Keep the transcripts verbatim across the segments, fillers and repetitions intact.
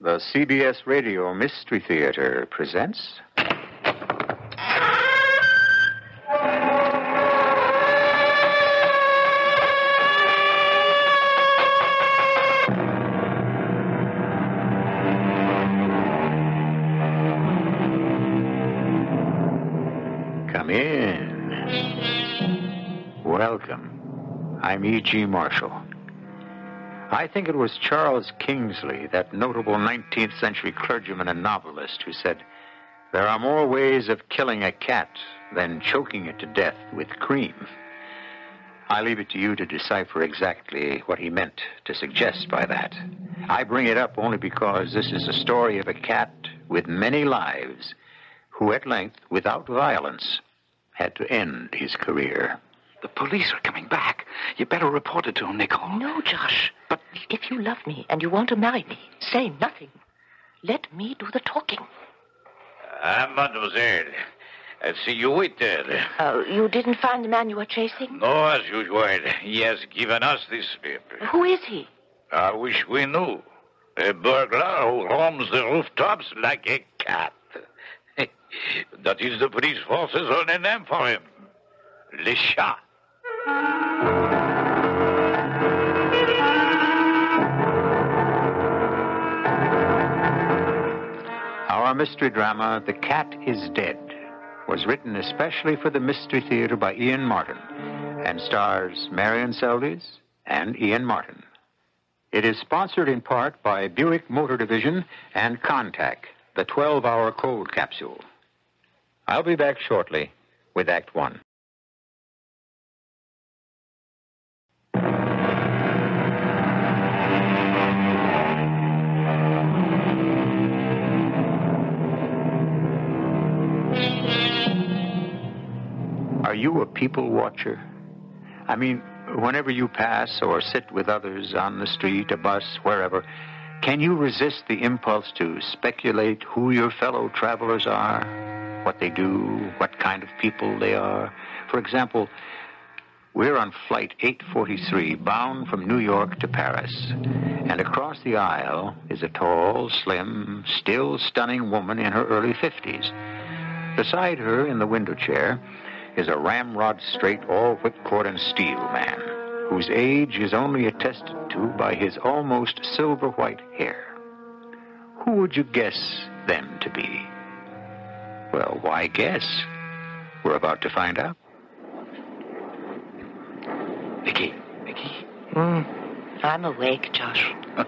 The C B S Radio Mystery Theater presents... Come in. Welcome. I'm E G. Marshall. I think it was Charles Kingsley, that notable nineteenth century clergyman and novelist, who said, "There are more ways of killing a cat than choking it to death with cream." I leave it to you to decipher exactly what he meant to suggest by that. I bring it up only because this is a story of a cat with many lives who at length, without violence, had to end his career. The police are coming back. You better report it to them, Nicole. No, Josh. But if you love me and you want to marry me, say nothing. Let me do the talking. Ah, mademoiselle. I see you waited. Oh, you didn't find the man you were chasing? No, as usual. He has given us this paper. Who is he? I wish we knew. A burglar who roams the rooftops like a cat. That is the police force's only name for him. Le Chat. Our mystery drama, The Cat is Dead, was written especially for the Mystery Theater by Ian Martin and stars Marion Seldes and Ian Martin. It is sponsored in part by Buick Motor Division and Contact, the twelve-hour cold capsule. I'll be back shortly with Act One. Are you a people watcher? I mean, whenever you pass or sit with others on the street, a bus, wherever, can you resist the impulse to speculate who your fellow travelers are, what they do, what kind of people they are? For example, we're on flight eight forty-three, bound from New York to Paris, and across the aisle is a tall, slim, still stunning woman in her early fifties. Beside her, in the window chair, is a ramrod-straight, all-whipcord and steel man, whose age is only attested to by his almost silver-white hair. Who would you guess them to be? Well, why guess? We're about to find out. Vicky, Vicky. Mm, I'm awake, Josh.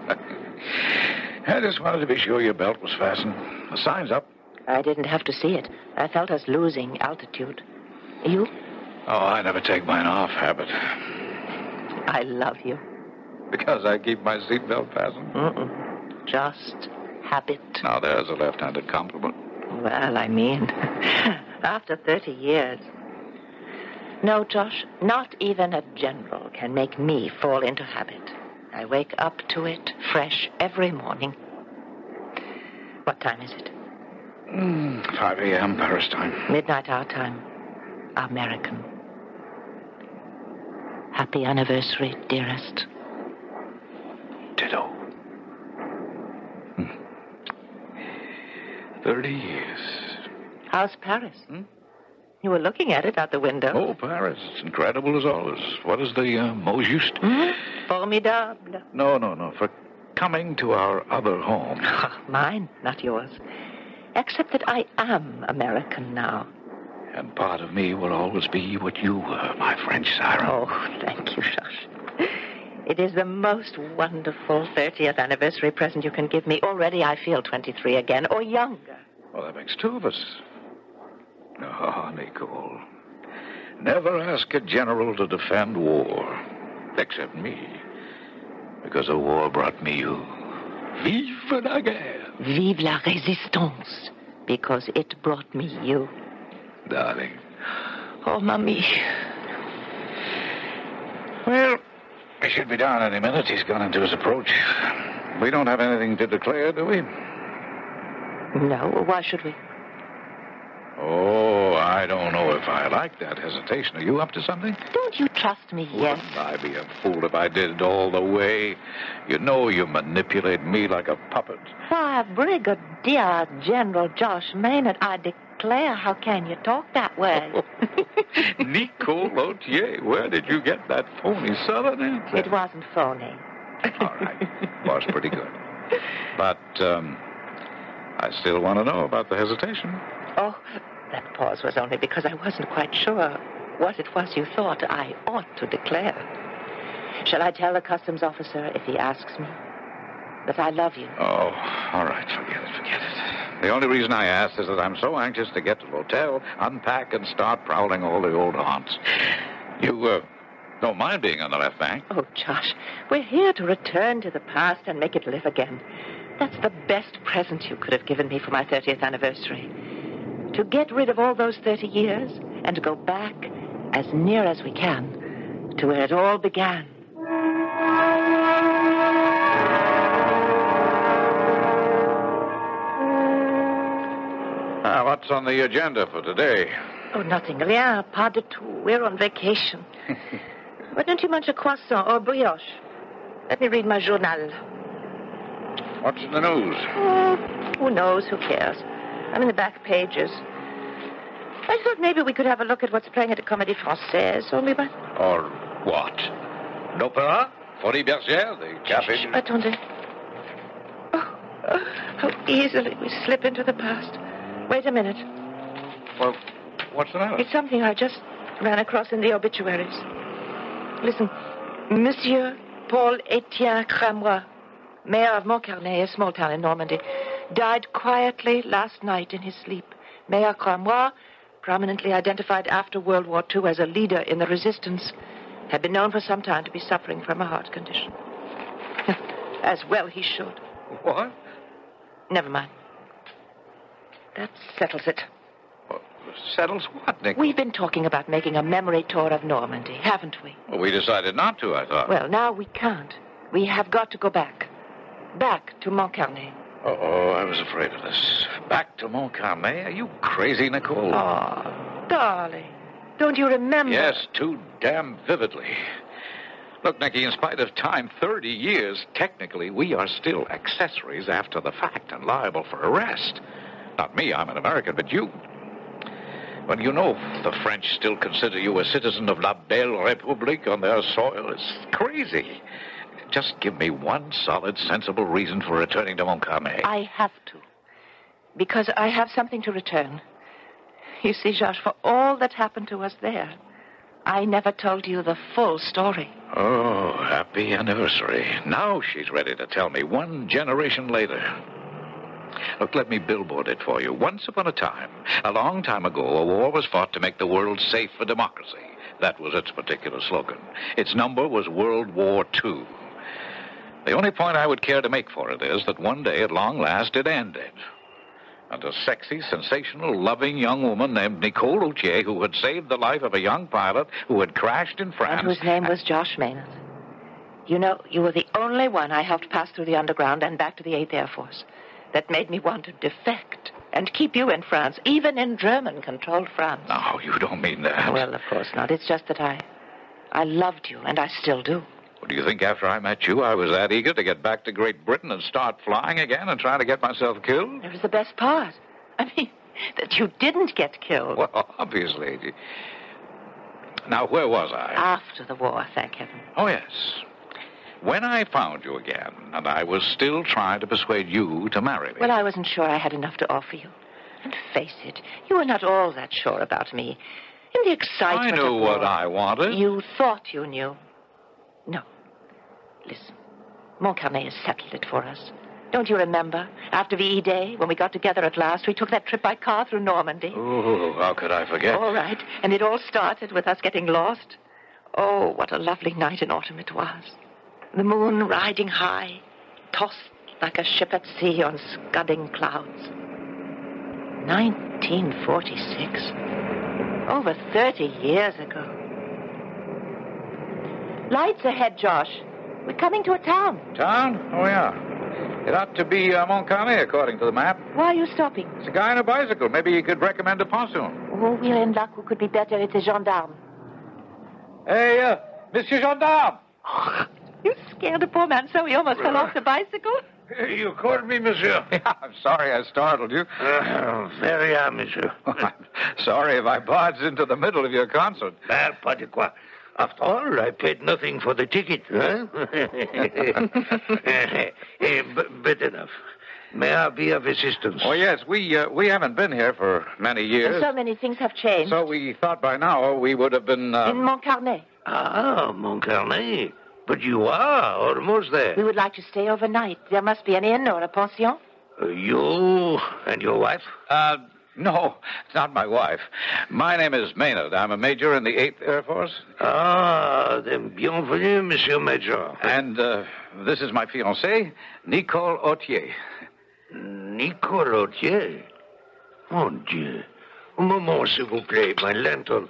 I just wanted to be sure your belt was fastened. The sign's up. I didn't have to see it. I felt us losing altitude. You? Oh, I never take mine off, habit. I love you. Because I keep my seatbelt fastened? Mm-mm. Just habit. Now, there's a left-handed compliment. Well, I mean, after thirty years. No, Josh, not even a general can make me fall into habit. I wake up to it fresh every morning. What time is it? Mm, five a.m. Paris time. Midnight our time. American. Happy anniversary, dearest. Ditto. Hmm. Thirty years. How's Paris? Hmm? You were looking at it out the window. Oh, Paris. It's incredible as always. What is the uh, mot juste? Mm-hmm. Formidable. No, no, no. For coming to our other home. Mine, not yours. Except that I am American now. And part of me will always be what you were, my French siren. Oh, thank you, Josh. It is the most wonderful thirtieth anniversary present you can give me. Already I feel twenty-three again, or younger. Well, that makes two of us. Oh, Nicole. Never ask a general to defend war. Except me. Because a war brought me you. Vive la guerre. Vive la résistance. Because it brought me you. Darling. Oh, Mommy. Well, he should be down any minute. He's gone into his approach. We don't have anything to declare, do we? No, why should we? Oh, I don't know if I like that hesitation. Are you up to something? Don't you trust me yet? Wouldn't I be a fool if I did it all the way? You know you manipulate me like a puppet. Why, Brigadier General Josh Maynard, I declare, how can you talk that way? Nicole Lautier, where did you get that phony southern accent? It wasn't phony. All right. Was pretty good. But, um, I still want to know about the hesitation. Oh, that pause was only because I wasn't quite sure what it was you thought I ought to declare. Shall I tell the customs officer if he asks me that I love you? Oh, all right. Forget it, forget it. The only reason I asked is that I'm so anxious to get to the hotel, unpack, and start prowling all the old haunts. You, uh, don't mind being on the left bank? Oh, Josh, we're here to return to the past and make it live again. That's the best present you could have given me for my thirtieth anniversary. To get rid of all those thirty years and to go back as near as we can to where it all began. Ah, what's on the agenda for today? Oh, nothing. Rien, pas du tout. We're on vacation. Why don't you munch a croissant or brioche? Let me read my journal. What's in the news? Oh, who knows? Who cares? I'm in the back pages. I thought maybe we could have a look at what's playing at the Comédie Française, only by... Or what? L'opéra? Folie Bergère? The café? Shh, attendez. Oh, oh, how easily we slip into the past. Wait a minute. Well, what's the matter? It's something I just ran across in the obituaries. Listen. Monsieur Paul Etienne Cramois, mayor of Montcarnet, a small town in Normandy, died quietly last night in his sleep. Mayor Cramois, prominently identified after World War Two as a leader in the resistance, had been known for some time to be suffering from a heart condition. As well he should. What? Never mind. That settles it. Well, settles what, Nick? We've been talking about making a memory tour of Normandy, haven't we? Well, we decided not to, I thought. Well, now we can't. We have got to go back. Back to Montcarnet. Oh, I was afraid of this. Back to Montcarnet? Are you crazy, Nicole? Oh, darling. Don't you remember? Yes, too damn vividly. Look, Nicky, in spite of time, thirty years, technically, we are still accessories after the fact and liable for arrest. Not me, I'm an American, but you. Well, you know, the French still consider you a citizen of La Belle République on their soil. It's crazy. Just give me one solid, sensible reason for returning to Montcarnet. I have to. Because I have something to return. You see, Josh, for all that happened to us there, I never told you the full story. Oh, happy anniversary. Now she's ready to tell me one generation later. Look, let me billboard it for you. Once upon a time, a long time ago, a war was fought to make the world safe for democracy. That was its particular slogan. Its number was World War Two. The only point I would care to make for it is that one day, at long last, it ended. And a sexy, sensational, loving young woman named Nicole Lautier, who had saved the life of a young pilot who had crashed in France... And whose name was Josh Maynard. You know, you were the only one I helped pass through the underground and back to the eighth Air Force. That made me want to defect and keep you in France, even in German-controlled France. No, you don't mean that. Well, of course not. It's just that I... I loved you, and I still do. Well, do you think after I met you, I was that eager to get back to Great Britain and start flying again and try to get myself killed? It was the best part. I mean, that you didn't get killed. Well, obviously. Now, where was I? After the war, thank heaven. Oh, yes. When I found you again, and I was still trying to persuade you to marry me. Well, I wasn't sure I had enough to offer you. And face it, you were not all that sure about me. In the excitement I knew of what war, I wanted. You thought you knew. No. Listen, Montcarnet has settled it for us. Don't you remember? After V E Day, when we got together at last, we took that trip by car through Normandy. Oh, how could I forget? All right. And it all started with us getting lost. Oh, what a lovely night in autumn it was. The moon riding high, tossed like a ship at sea on scudding clouds. nineteen forty-six. Over thirty years ago. Lights ahead, Josh. We're coming to a town. Town? Oh, yeah. It ought to be uh, Montcarnet, according to the map. Why are you stopping? It's a guy on a bicycle. Maybe he could recommend a pension. Oh, we're in luck. Who could be better? It's a gendarme. Hey, uh, Monsieur Gendarme. Oh, you scared the poor man so he almost fell off the bicycle. You called me, monsieur? Yeah, I'm sorry I startled you. Uh, very well, monsieur. I'm sorry if I barged into the middle of your concert. Ah, pas de quoi. After all, I paid nothing for the ticket, huh? Eh, but, but enough. May I be of assistance? Oh, yes, we uh, we haven't been here for many years. So many things have changed. So we thought by now we would have been... Uh... In Montcarnet. Ah, Montcarnet. But you are almost there. We would like to stay overnight. There must be an inn or a pension. Uh, you and your wife? Uh, no, it's not my wife. My name is Maynard. I'm a major in the eighth Air Force. Ah, then bienvenue, Monsieur Major. And uh, this is my fiancée, Nicole Autier. Nicole Autier? Mon Dieu. Un moment, s'il vous plaît, my lantern.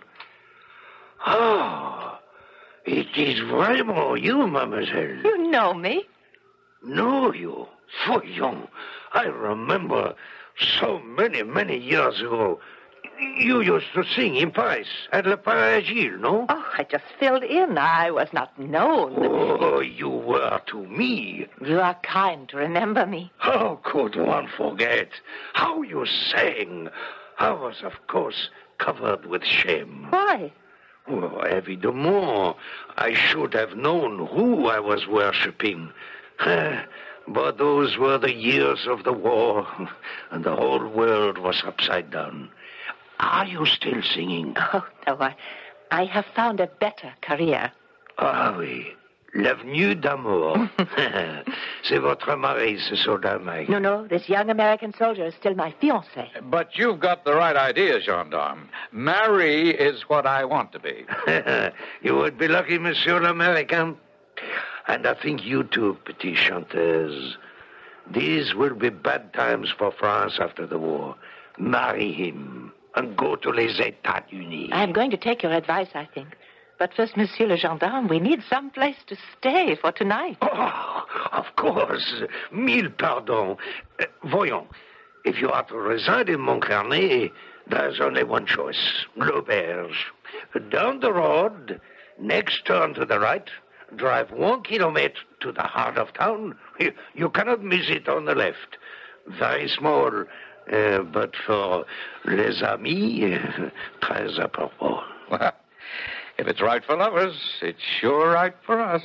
Ah, it is vraiment you, mademoiselle. You know me. Know you? Voyons. I remember so many, many years ago. You used to sing in Paris at Le Paragil, no? Oh, I just filled in. I was not known. Oh, you were to me. You are kind to remember me. How could one forget? How you sang. I was, of course, covered with shame. Why? Oh, évidemment. I should have known who I was worshipping. But those were the years of the war, and the whole world was upside down. Are you still singing? Oh, no, I, I have found a better career. Ah oui, l'avenue d'amour. C'est votre mari, ce soldat, Mike. No, no, this young American soldier is still my fiancé. But you've got the right idea, gendarme. Marry is what I want to be. You would be lucky, Monsieur l'American. And I think you too, petite chanteuse. These will be bad times for France after the war. Marry him and go to les États-Unis. I'm going to take your advice, I think. But first, Monsieur le Gendarme, we need some place to stay for tonight. Oh, of course. Mille pardons. Uh, voyons. If you are to reside in Montcarnet, there's only one choice. L'auberge. Down the road, next turn to the right, drive one kilometer to the heart of town. You, you cannot miss it on the left. Very small, uh, but for les amis, très apropos. Well, if it's right for lovers, it's sure right for us.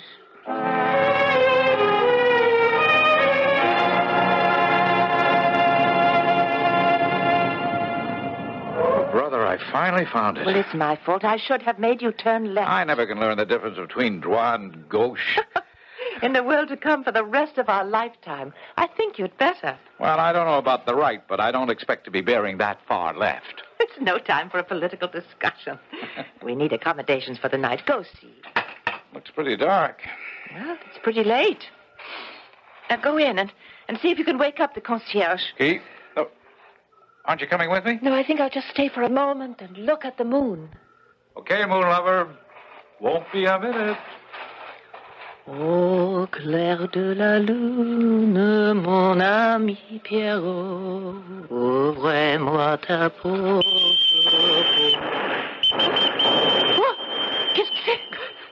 Oh, brother, I finally found it. Well, it's my fault. I should have made you turn left. I never can learn the difference between droit and gauche. In the world to come for the rest of our lifetime, I think you'd better. Well, I don't know about the right, but I don't expect to be bearing that far left. It's no time for a political discussion. We need accommodations for the night. Go see. Looks pretty dark. Well, it's pretty late. Now go in and, and see if you can wake up the concierge. Keith? Oh, aren't you coming with me? No, I think I'll just stay for a moment and look at the moon. Okay, moon lover. Won't be a minute. Au clair de la lune, mon ami Pierrot, ouvre-moi ta porte. Oh, qu'est-ce que c'est?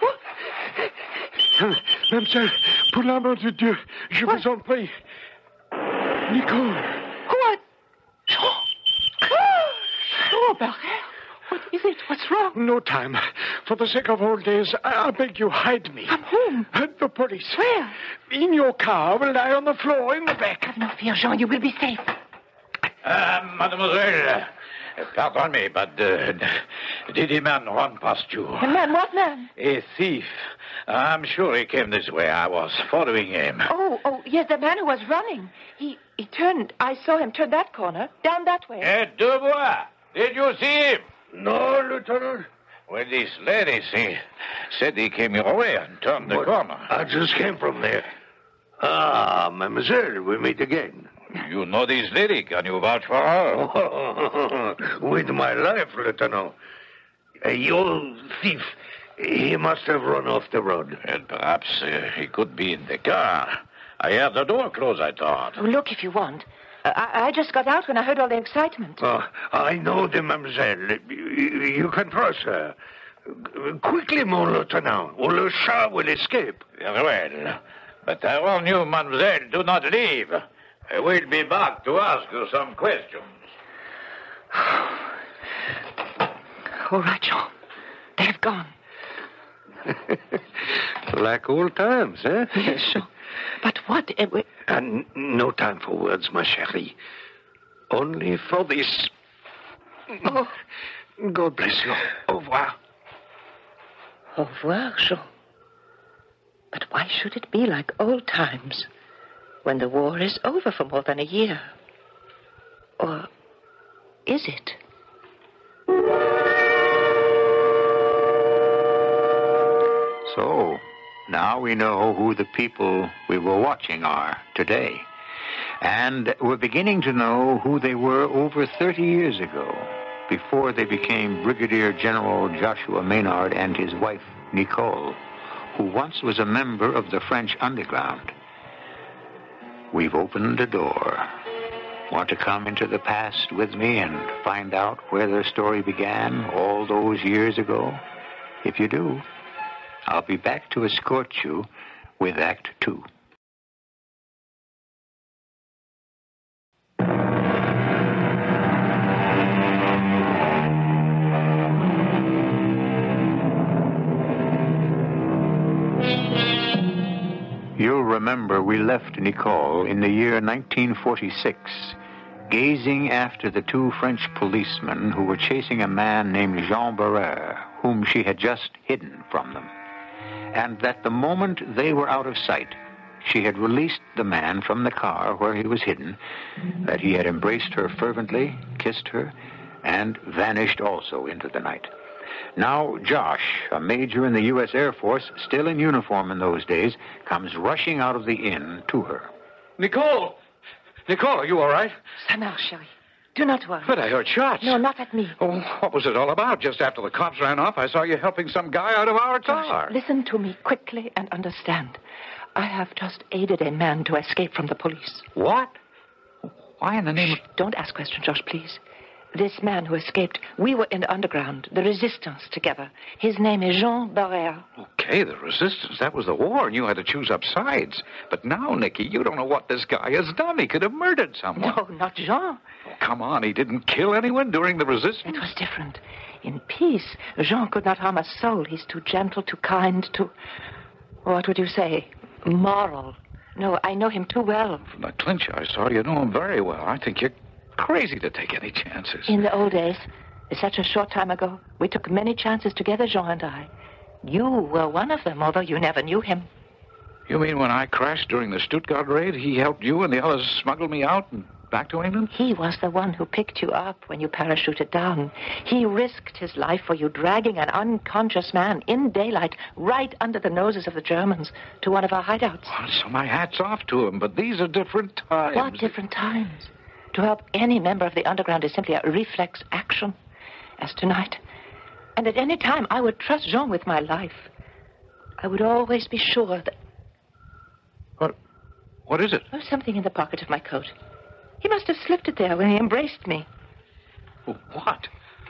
Oh. Mademoiselle, pour l'amour de Dieu, je What? vous en prie. Nicole. What? Oh, oh, oh Barrel. What is it? What's wrong? No time. For the sake of old days, I, I beg you, hide me. From whom? Uh, the police. Where? In your car. I will lie on the floor in the back. Have no fear, Jean. You will be safe. Uh, mademoiselle, uh, pardon me, but uh, did a man run past you? A man? What man? A thief. I'm sure he came this way. I was following him. Oh, oh, yes, the man who was running. He he turned. I saw him turn that corner, down that way. Eh, Dubois, did you see him? No, Lieutenant. Well, this lady see, said he came your way and turned the But corner. I just came from there. Ah, mademoiselle, we meet again. You know this lady. Can you vouch for her? With my life, Lieutenant. Uh, you thief, He must have run off the road. And perhaps uh, he could be in the car. I heard the door close, I thought. Oh, look if you want. Uh, I, I just got out when I heard all the excitement. Oh, I know the mademoiselle. You, you can trust her. Quickly, mon lieutenant, or le chat will escape. Very well. But I warn you, mademoiselle, do not leave. I will be back to ask you some questions. All right, Jean. They've gone. Like old times, eh? Yes, Jean. But what? Uh, we... And no time for words, ma chérie. Only for this. Oh. God bless you. Au revoir. Au revoir, Jean. But why should it be like old times when the war is over for more than a year? Or is it? So, now we know who the people we were watching are today. And we're beginning to know who they were over thirty years ago, before they became Brigadier General Joshua Maynard and his wife, Nicole, who once was a member of the French underground. We've opened a door. Want to come into the past with me and find out where their story began all those years ago? If you do, I'll be back to escort you with Act Two. You'll remember we left Nicole in the year nineteen forty-six, gazing after the two French policemen who were chasing a man named Jean Barrère, whom she had just hidden from them. And that the moment they were out of sight, she had released the man from the car where he was hidden, that he had embraced her fervently, kissed her, and vanished also into the night. Now, Josh, a major in the U S Air Force, still in uniform in those days, comes rushing out of the inn to her. Nicole! Nicole, are you all right? Ça marche, chérie. Do not worry. But I heard shots. No, not at me. Oh, what was it all about? Just after the cops ran off, I saw you helping some guy out of our car. Josh, listen to me quickly and understand. I have just aided a man to escape from the police. What? Why in the name Shh, don't ask questions, Josh, please. This man who escaped, we were in the underground, the resistance together. His name is Jean Barrère. of... Okay, the resistance. That was the war, and you had to choose up sides. But now, Nicky, you don't know what this guy has done. He could have murdered someone. No, not Jean. Oh, come on, he didn't kill anyone during the resistance? It was different. In peace, Jean could not harm a soul. He's too gentle, too kind, too... What would you say? Moral. No, I know him too well. From the clinch I saw, you know him very well. I think you're crazy to take any chances. In the old days, such a short time ago, we took many chances together, Jean and I. You were one of them, although you never knew him. You mean when I crashed during the Stuttgart raid, he helped you and the others smuggle me out and back to England? He was the one who picked you up when you parachuted down. He risked his life for you, dragging an unconscious man in daylight right under the noses of the Germans to one of our hideouts. Well, so my hat's off to him, but these are different times. What different times? To help any member of the underground is simply a reflex action, as tonight. And at any time, I would trust Jean with my life. I would always be sure that... What? What is it? There was something in the pocket of my coat. He must have slipped it there when he embraced me. What?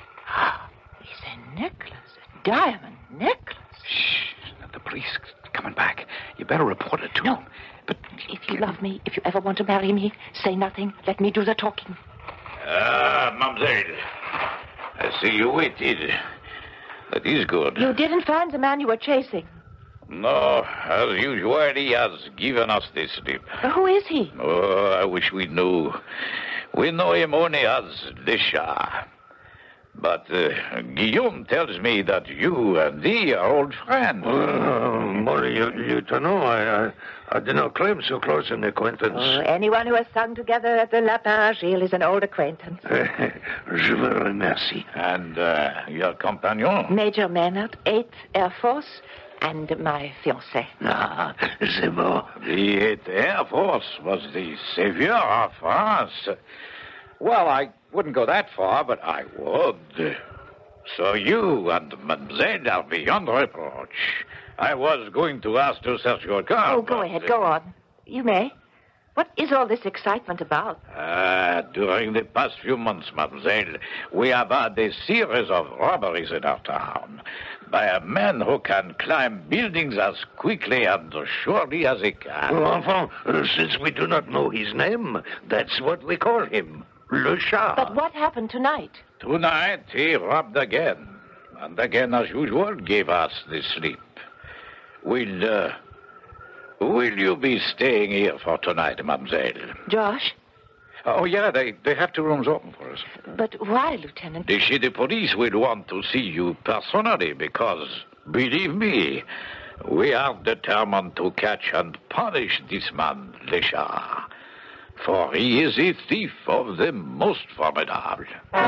It's a necklace, a diamond necklace. Shh. The police coming back. You better report it to No. them. But If you love me, if you ever want to marry me, say nothing. Let me do the talking. Ah, mademoiselle. I see you waited. That is good. You didn't find the man you were chasing. No, as usual, he has given us the slip. Who is he? Oh, I wish we knew. We know him only as the Shah. But uh, Guillaume tells me that you and he are old friends. Uh, mon lieutenant, I, I, I do not claim so close an acquaintance. Oh, anyone who has sung together at the Lapin Agile is an old acquaintance. Je vous remercie. And uh, your companion? Major Maynard, eighth Air Force, and my fiancé. Ah, c'est bon. The eighth Air Force was the savior of France. Well, I wouldn't go that far, but I would. So you and Mademoiselle are beyond reproach. I was going to ask to search your car. Oh, go but, ahead. uh, Go on. You may. What is all this excitement about? Ah, during the past few months, mademoiselle, we have had a series of robberies in our town by a man who can climb buildings as quickly and surely as he can. Well, Enfant, uh, since we do not know his name, that's what we call him. Le Chat. But what happened tonight? Tonight, he robbed again. And again, as usual, gave us the sleep. Will, uh, will you be staying here for tonight, mademoiselle? Josh? Oh, yeah, they, they have two rooms open for us. But why, Lieutenant? The city police will want to see you personally because, believe me, we are determined to catch and punish this man, Le Chat. For he is a thief of the most formidable.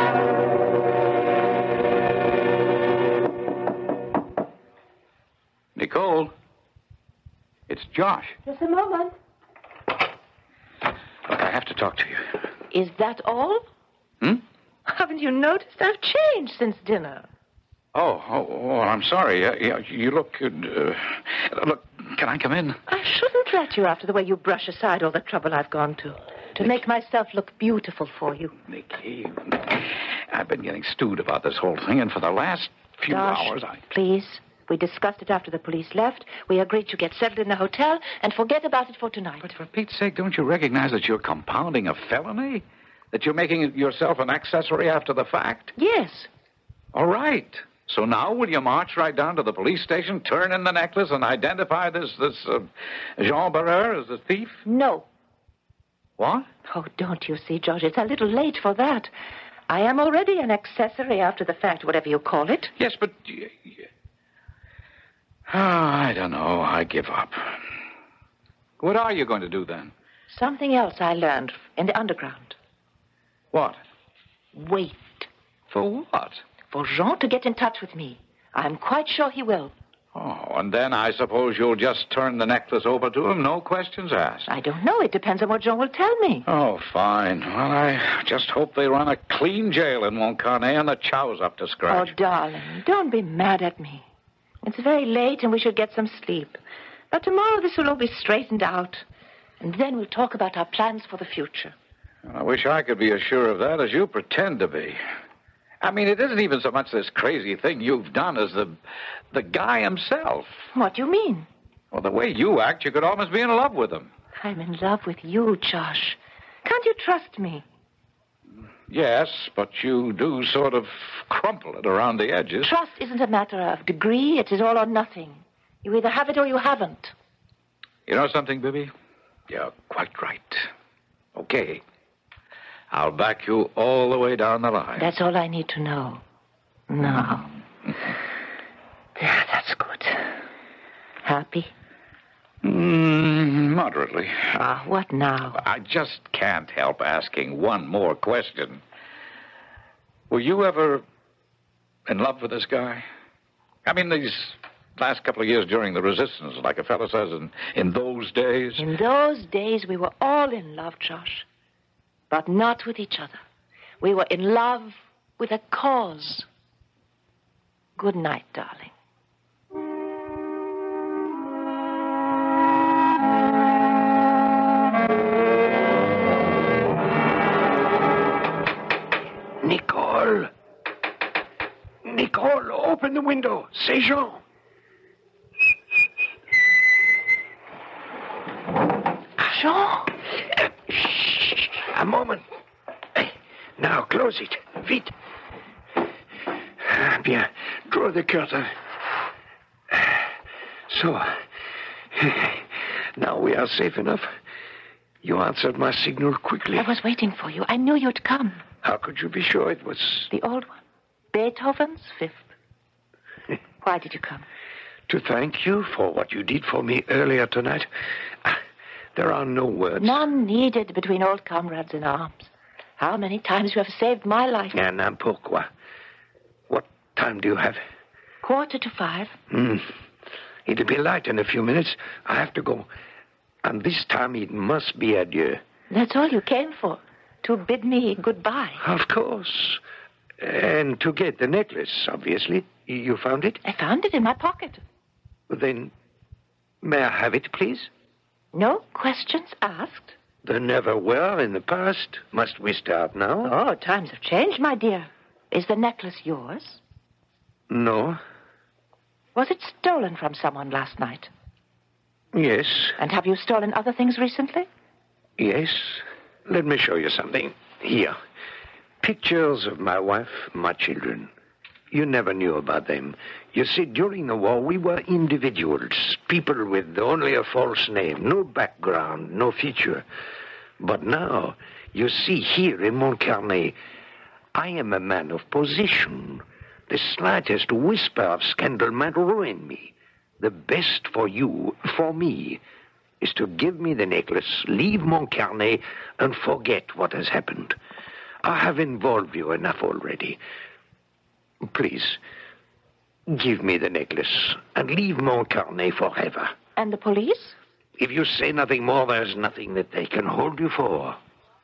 Nicole, it's Josh. Just a moment. Look, I have to talk to you. Is that all? Hmm? Haven't you noticed I've changed since dinner? Oh, oh, oh I'm sorry. Uh, you, you look... Uh, look, can I come in? I shouldn't let you after the way you brush aside all the trouble I've gone to. To make myself look beautiful for you. Nicky, I've been getting stewed about this whole thing, and for the last few Josh, hours, I... please. We discussed it after the police left. We agreed to get settled in the hotel and forget about it for tonight. But for Pete's sake, don't you recognize that you're compounding a felony? That you're making yourself an accessory after the fact? Yes. All right. So now will you march right down to the police station, turn in the necklace, and identify this, this uh, Jean Barreur as the thief? No. What? Oh, don't you see, George? It's a little late for that. I am already an accessory after the fact, whatever you call it. Yes, but... Uh, oh, I don't know. I give up. What are you going to do then? Something else I learned in the underground. What? Wait. For what? For Jean to get in touch with me. I'm quite sure he will. Oh, and then I suppose you'll just turn the necklace over to him, no questions asked. I don't know. It depends on what Jean will tell me. Oh, fine. Well, I just hope they run a clean jail in Montcarnet and the chow's up to Oh, scratch. darling, don't be mad at me. It's very late and we should get some sleep. But tomorrow this will all be straightened out. And then we'll talk about our plans for the future. I wish I could be as sure of that as you pretend to be. I mean, it isn't even so much this crazy thing you've done as the the guy himself. What do you mean? Well, the way you act, you could almost be in love with him. I'm in love with you, Josh. Can't you trust me? Yes, but you do sort of crumple it around the edges. Trust isn't a matter of degree. It is all or nothing. You either have it or you haven't. You know something, Bibi? You're quite right. Okay. I'll back you all the way down the line. That's all I need to know. No. Yeah, that's good. Happy? Mm, moderately. Ah, what now? I just can't help asking one more question. Were you ever in love with this guy? I mean, these last couple of years during the resistance, like a fellow says, in, in those days. In those days, we were all in love, Josh. But not with each other. We were in love with a cause. Good night, darling. Nicole. Nicole, open the window. C'est Jean. Jean? Shh. A moment. Now, close it. Vite. Bien. Draw the curtain. So. Now we are safe enough. You answered my signal quickly. I was waiting for you. I knew you'd come. How could you be sure it was... The old one. Beethoven's Fifth. Why did you come? To thank you for what you did for me earlier tonight. Ah, there are no words. None needed between old comrades in arms. How many times you have saved my life? And uh, pourquoi? What time do you have? Quarter to five. Hmm. It'll be light in a few minutes. I have to go. And this time it must be adieu. That's all you came for. To bid me goodbye. Of course. And to get the necklace, obviously. You found it? I found it in my pocket. Then, may I have it, please? No questions asked. There never were in the past. Must we start now? Oh, times have changed, my dear. Is the necklace yours? No. Was it stolen from someone last night? Yes. And have you stolen other things recently? Yes. Let me show you something. Here. Pictures of my wife, my children. You never knew about them. You see, during the war, we were individuals, people with only a false name, no background, no future. But now, you see here in Montcarnet, I am a man of position. The slightest whisper of scandal might ruin me. The best for you, for me, is to give me the necklace, leave Montcarnet, and forget what has happened. I have involved you enough already. Please, give me the necklace and leave Montcarnet forever. And the police? If you say nothing more, there's nothing that they can hold you for.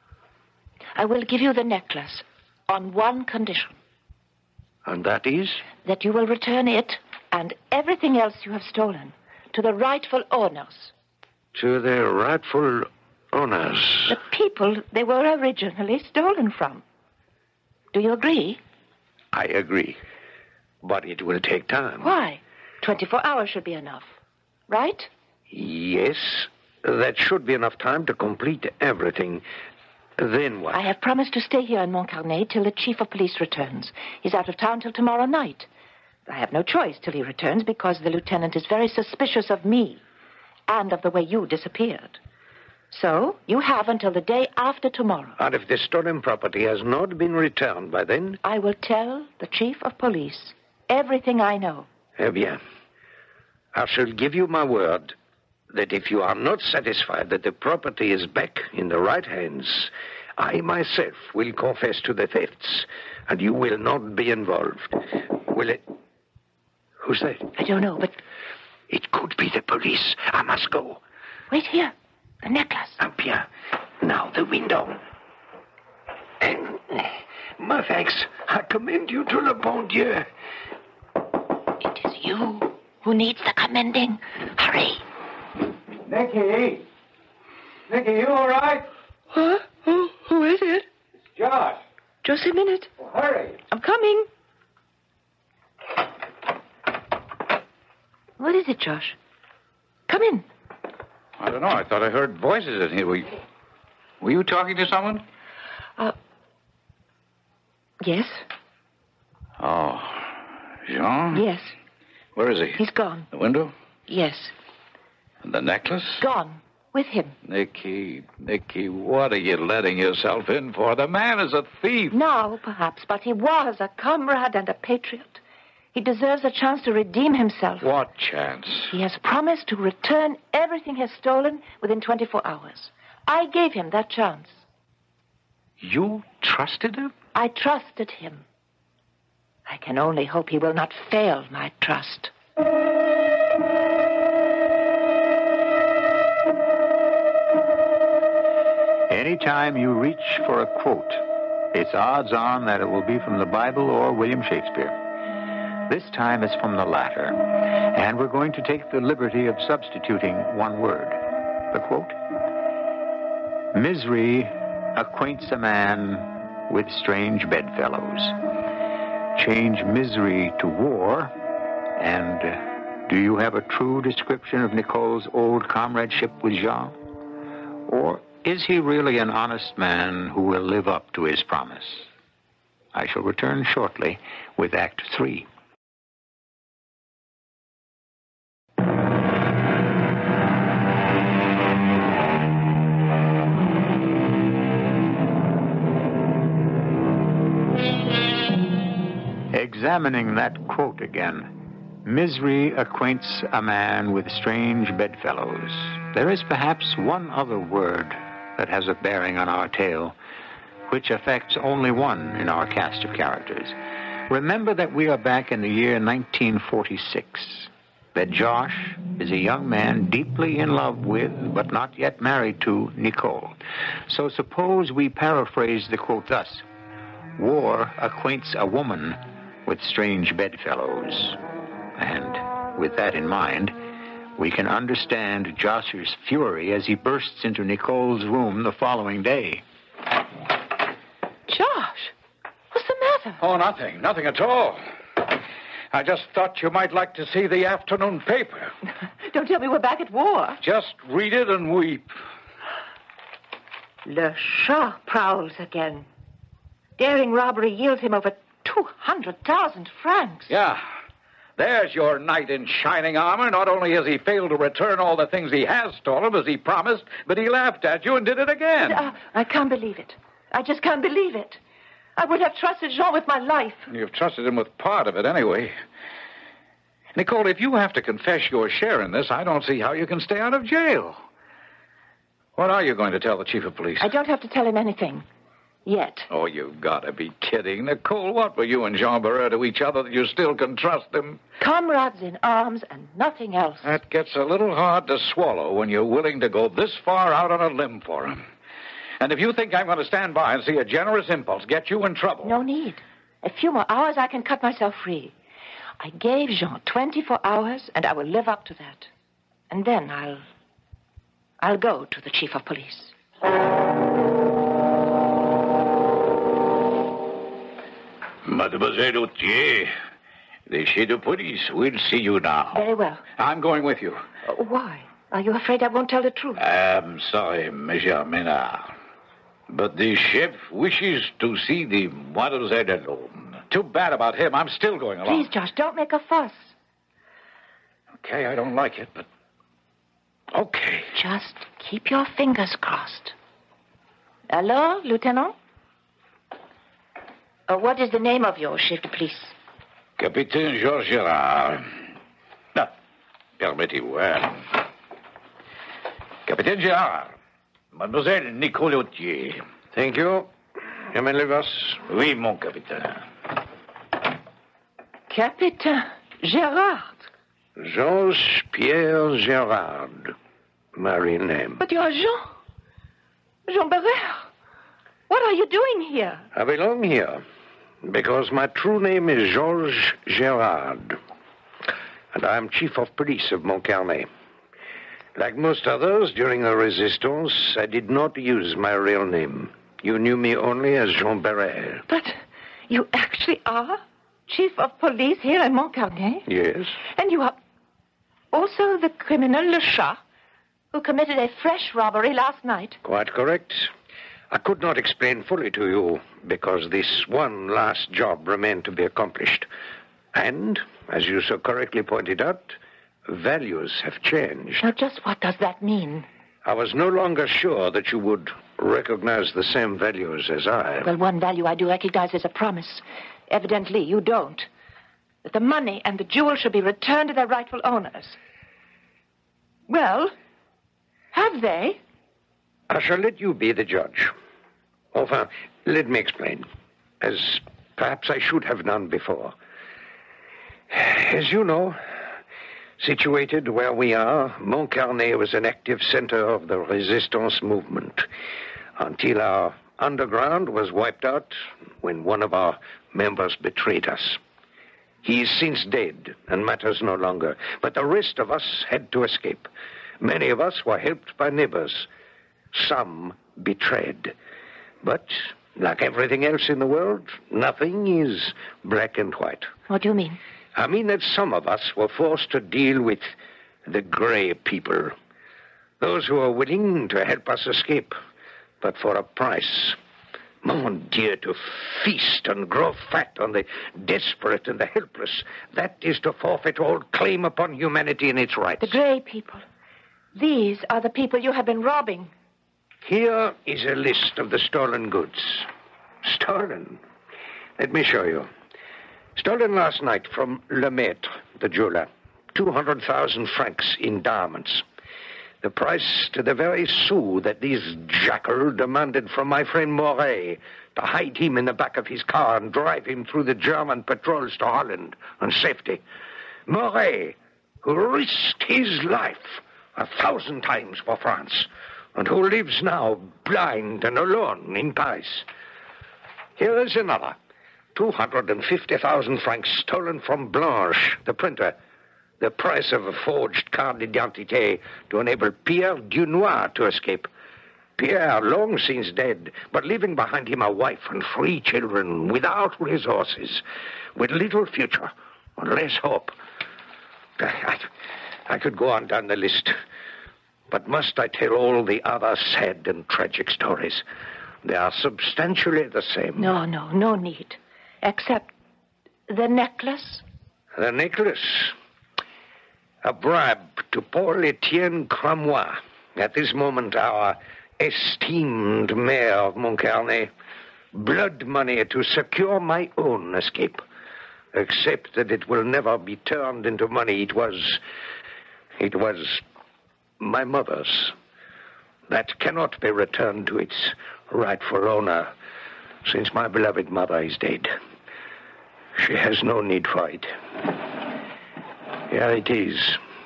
I will give you the necklace on one condition. And that is? That you will return it and everything else you have stolen to the rightful owners. To their rightful owners? The people they were originally stolen from. Do you agree? I agree. But it will take time. Why? Twenty-four hours should be enough. Right? Yes. That should be enough time to complete everything. Then what? I have promised to stay here in Montcarnet till the chief of police returns. He's out of town till tomorrow night. I have no choice till he returns because the lieutenant is very suspicious of me and of the way you disappeared. So, you have until the day after tomorrow. And if the stolen property has not been returned by then? I will tell the chief of police everything I know. Eh bien. I shall give you my word that if you are not satisfied that the property is back in the right hands, I myself will confess to the thefts, and you will not be involved. Will it? Who's that? I don't know, but... It could be the police. I must go. Wait here. The necklace. Ah, bien. Now the window. And, my thanks. I commend you to le bon Dieu. It is you who needs the commending. Hurry. Nicky! Nicky, you all right? Huh? Who, who is it? It's Josh. Just a minute. Well, hurry. I'm coming. What is it, Josh? Come in. I don't know. I thought I heard voices in here. Were you, were you talking to someone? Uh, yes. Oh, Jean? Yes. Where is he? He's gone. The window? Yes. And the necklace? Gone. With him. Nicky, Nicky, what are you letting yourself in for? The man is a thief. Now, perhaps, but he was a comrade and a patriot. He deserves a chance to redeem himself. What chance? He has promised to return everything he has stolen within twenty-four hours. I gave him that chance. You trusted him? I trusted him. I can only hope he will not fail my trust. Anytime you reach for a quote, it's odds on that it will be from the Bible or William Shakespeare. This time it's from the latter, and we're going to take the liberty of substituting one word. The quote: "Misery acquaints a man with strange bedfellows." Change misery to war, and uh, do you have a true description of Nicole's old comradeship with Jean? Or is he really an honest man who will live up to his promise? I shall return shortly with Act Three. Examining that quote again. Misery acquaints a man with strange bedfellows. There is perhaps one other word that has a bearing on our tale, which affects only one in our cast of characters. Remember that we are back in the year nineteen forty-six, that Josh is a young man deeply in love with, but not yet married to, Nicole. So suppose we paraphrase the quote thus: war acquaints a woman with strange bedfellows. And with that in mind, we can understand Josser's fury as he bursts into Nicole's room the following day. Josh, what's the matter? Oh, nothing. Nothing at all. I just thought you might like to see the afternoon paper. Don't tell me we're back at war. Just read it and weep. Le Chat prowls again. Daring robbery yields him over two hundred thousand francs. Yeah. There's your knight in shining armor. Not only has he failed to return all the things he has stolen as he promised, but he laughed at you and did it again. Uh, I can't believe it. I just can't believe it. I would have trusted Jean with my life. You've trusted him with part of it anyway. Nicole, if you have to confess your share in this, I don't see how you can stay out of jail. What are you going to tell the chief of police? I don't have to tell him anything. Yet. Oh, you've got to be kidding. Nicole, what were you and Jean Barrère to each other that you still can trust him? Comrades in arms and nothing else. That gets a little hard to swallow when you're willing to go this far out on a limb for him. And if you think I'm going to stand by and see a generous impulse get you in trouble... No need. A few more hours, I can cut myself free. I gave Jean twenty-four hours, and I will live up to that. And then I'll... I'll go to the chief of police. Mademoiselle Autier, the chief of police will see you now. Very well. I'm going with you. Uh, why? Are you afraid I won't tell the truth? I'm sorry, Monsieur Ménard, but the chef wishes to see the Mademoiselle alone. Too bad about him. I'm still going along. Please, Josh, don't make a fuss. Okay, I don't like it, but... Okay. Just keep your fingers crossed. Hello, Lieutenant? Uh, what is the name of your chef de police? Capitaine Georges Gérard. Ah, permettez-vous, hein? Capitaine Gérard, Mademoiselle Nicole Autier. Thank you. You may leave us. Oui, mon capitaine. Capitaine Gérard. Georges Pierre Gérard. Married name. But you're Jean. Jean Barrère. What are you doing here? I belong here because my true name is Georges Gérard. And I'm chief of police of Montcarnet. Like most others, during the resistance, I did not use my real name. You knew me only as Jean Barrère. But you actually are chief of police here in Montcarnet? Yes. And you are also the criminal Le Chat, who committed a fresh robbery last night? Quite correct. I could not explain fully to you because this one last job remained to be accomplished. And, as you so correctly pointed out, values have changed. Now, just what does that mean? I was no longer sure that you would recognize the same values as I. Well, one value I do recognize is a promise. Evidently, you don't. That the money and the jewels should be returned to their rightful owners. Well, have they? I shall let you be the judge. Enfin, let me explain, as perhaps I should have done before. As you know, situated where we are, Montcarnet was an active center of the resistance movement until our underground was wiped out when one of our members betrayed us. He is since dead and matters no longer, but the rest of us had to escape. Many of us were helped by neighbors. Some betrayed. But, like everything else in the world, nothing is black and white. What do you mean? I mean that some of us were forced to deal with the gray people. Those who are willing to help us escape, but for a price. Mon Dieu, to feast and grow fat on the desperate and the helpless, that is to forfeit all claim upon humanity and its rights. The gray people. These are the people you have been robbing. Here is a list of the stolen goods. Stolen? Let me show you. Stolen last night from Lemaitre, the jeweler. two hundred thousand francs in diamonds. The price to the very sou that this jackal demanded from my friend Moret to hide him in the back of his car and drive him through the German patrols to Holland and safety. Moret, who risked his life a thousand times for France, and who lives now blind and alone in Paris. Here is another. two hundred fifty thousand francs stolen from Blanche, the printer. The price of a forged carte d'identité to enable Pierre Dunois to escape. Pierre, long since dead, but leaving behind him a wife and three children, without resources, with little future, and less hope. I, I could go on down the list, but must I tell all the other sad and tragic stories? They are substantially the same. No, no, no need. Except the necklace? The necklace? A bribe to Paul Etienne Cramois. At this moment, our esteemed mayor of Montcarnet. Blood money to secure my own escape. Except that it will never be turned into money. It was... It was my mother's. That cannot be returned to its rightful owner, since my beloved mother is dead. She has no need for it. Here it is.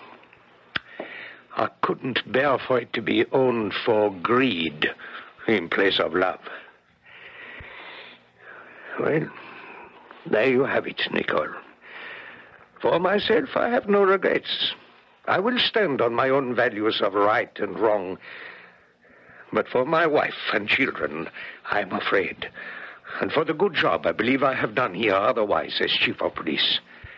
I couldn't bear for it to be owned for greed in place of love. Well, there you have it, Nicole. For myself, I have no regrets. I will stand on my own values of right and wrong. But for my wife and children, I am afraid. And for the good job I believe I have done here otherwise as chief of police.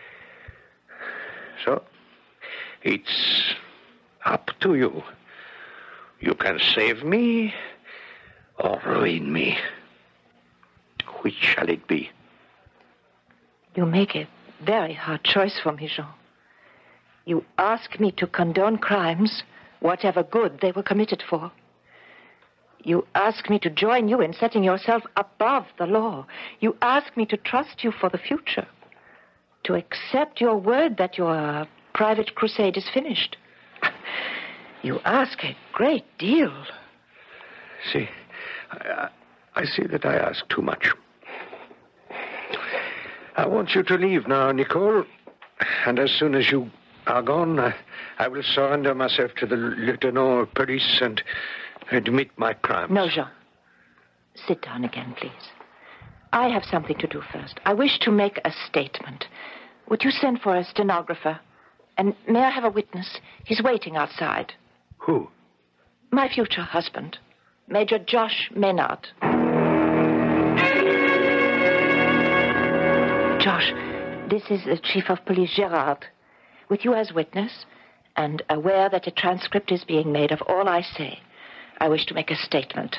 So, it's up to you. You can save me or ruin me. Which shall it be? You make a very hard choice for me, Jean. You ask me to condone crimes, whatever good they were committed for. You ask me to join you in setting yourself above the law. You ask me to trust you for the future, to accept your word that your private crusade is finished. You ask a great deal. See, I, I see that I ask too much. I want you to leave now, Nicole, and as soon as you are gone, I, I will surrender myself to the lieutenant of police and admit my crimes. No, Jean. Sit down again, please. I have something to do first. I wish to make a statement. Would you send for a stenographer? And may I have a witness? He's waiting outside. Who? My future husband, Major Josh Maynard. Josh, this is the Chief of Police, Gerard. With you as witness, and aware that a transcript is being made of all I say, I wish to make a statement.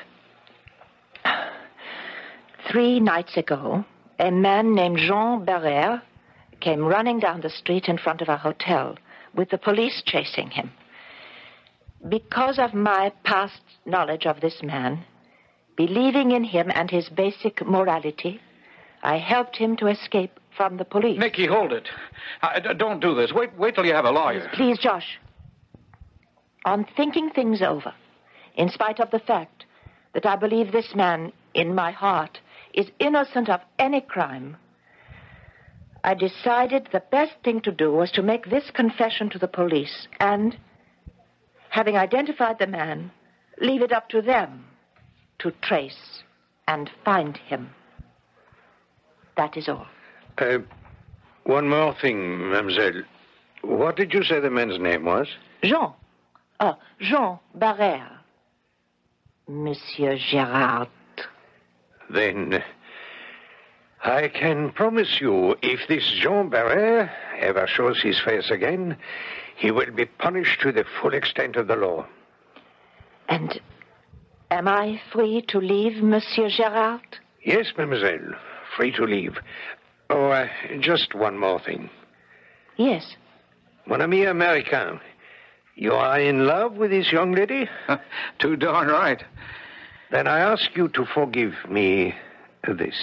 Three nights ago, a man named Jean Barrère came running down the street in front of our hotel with the police chasing him. Because of my past knowledge of this man, believing in him and his basic morality, I helped him to escape from the police. Nicky, hold it. Uh, d- don't do this. Wait, wait till you have a lawyer. Please, Josh. On thinking things over, in spite of the fact that I believe this man, in my heart, is innocent of any crime, I decided the best thing to do was to make this confession to the police and, having identified the man, leave it up to them to trace and find him. That is all. Uh, one more thing, mademoiselle. What did you say the man's name was? Jean. Uh, Jean Barrère. Monsieur Gerard. Then I can promise you, if this Jean Barrère ever shows his face again, he will be punished to the full extent of the law. And am I free to leave, Monsieur Gerard? Yes, mademoiselle, free to leave. Oh, uh, just one more thing. Yes. Mon ami Americain, you are in love with this young lady? Too darn right. Then I ask you to forgive me this.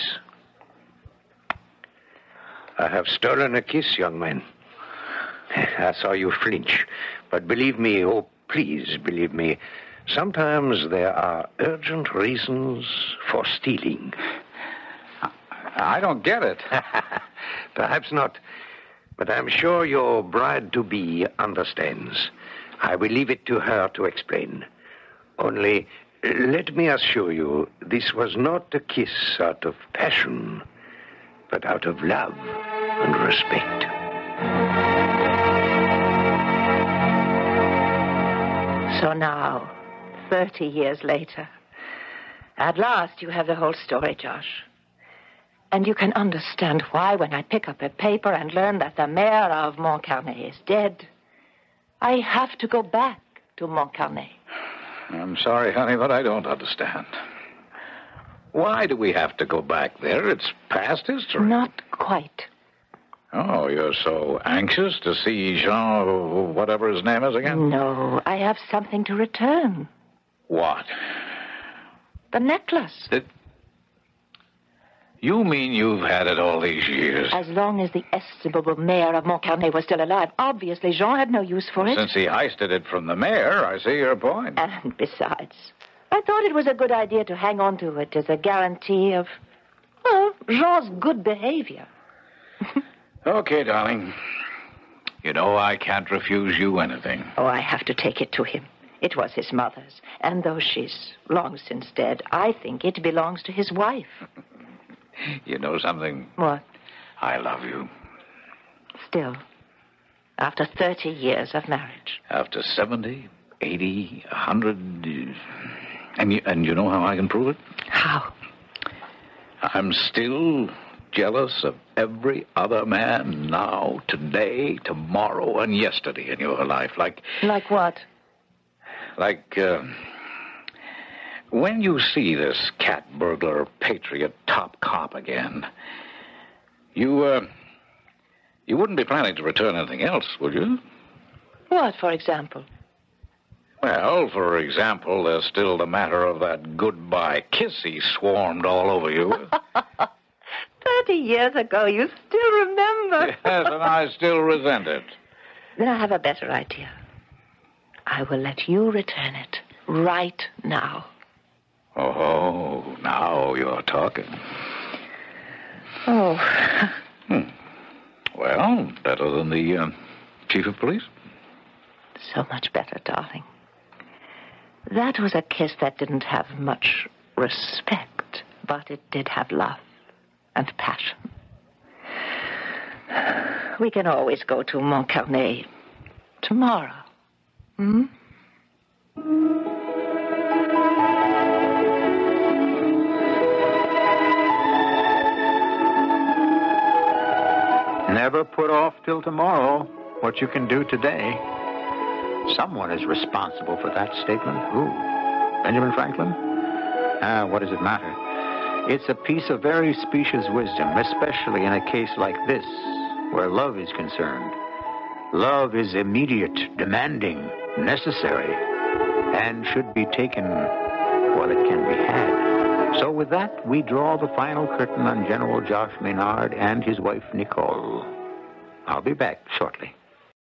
I have stolen a kiss, young man. I saw you flinch. But believe me, oh, please believe me, sometimes there are urgent reasons for stealing. I don't get it. Perhaps not. But I'm sure your bride-to-be understands. I will leave it to her to explain. Only Let me assure you, this was not a kiss out of passion, but out of love and respect. So now, thirty years later, at last you have the whole story, Josh. And you can understand why when I pick up a paper and learn that the mayor of Montcarnet is dead, I have to go back to Montcarnet. I'm sorry, honey, but I don't understand. Why do we have to go back there? It's past history. Not quite. Oh, you're so anxious to see Jean, whatever his name is again? No, I have something to return. What? The necklace. The... You mean you've had it all these years? As long as the estimable mayor of Montcarnet was still alive. Obviously, Jean had no use for it. Since he heisted it from the mayor, I see your point. And besides, I thought it was a good idea to hang on to it as a guarantee of, well, Jean's good behavior. Okay, darling. You know I can't refuse you anything. Oh, I have to take it to him. It was his mother's. And though she's long since dead, I think it belongs to his wife. You know something? What? I love you. Still, after thirty years of marriage. After seventy, eighty, a hundred... And you, and you know how I can prove it? How? I'm still jealous of every other man now, today, tomorrow, and yesterday in your life. Like... Like what? Like, uh... when you see this cat burglar, patriot, top cop again, you, uh, you wouldn't be planning to return anything else, would you? What, for example? Well, for example, there's still the matter of that goodbye kiss he swarmed all over you. Thirty years ago, you still remember. Yes, and I still resent it. Then I have a better idea. I will let you return it right now. Oh, now you're talking. Oh. Hmm. Well, better than the uh, chief of police? So much better, darling. That was a kiss that didn't have much respect, but it did have love and passion. We can always go to Montcarnet tomorrow. Hmm? Never put off till tomorrow what you can do today. Someone is responsible for that statement. Who? Benjamin Franklin? Ah, what does it matter? It's a piece of very specious wisdom, especially in a case like this, where love is concerned. Love is immediate, demanding, necessary, and should be taken while it can be had. So with that, we draw the final curtain on General Josh Maynard and his wife, Nicole. I'll be back shortly.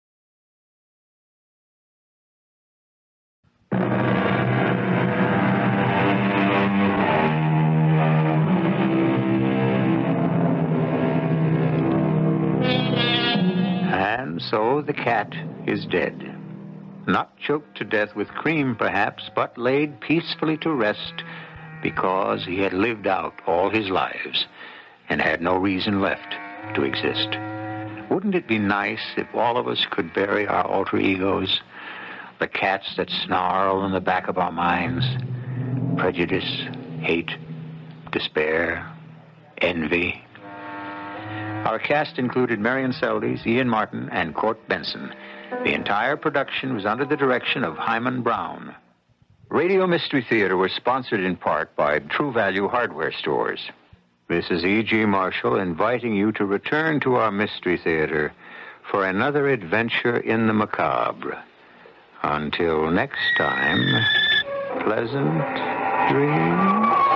And so the cat is dead. Not choked to death with cream, perhaps, but laid peacefully to rest because he had lived out all his lives and had no reason left to exist. Wouldn't it be nice if all of us could bury our alter egos, the cats that snarl in the back of our minds? Prejudice, hate, despair, envy. Our cast included Marion Seldes, Ian Martin, and Court Benson. The entire production was under the direction of Hyman Brown. Radio Mystery Theater was sponsored in part by True Value Hardware Stores. This is E G. Marshall inviting you to return to our Mystery Theater for another adventure in the macabre. Until next time, pleasant dreams.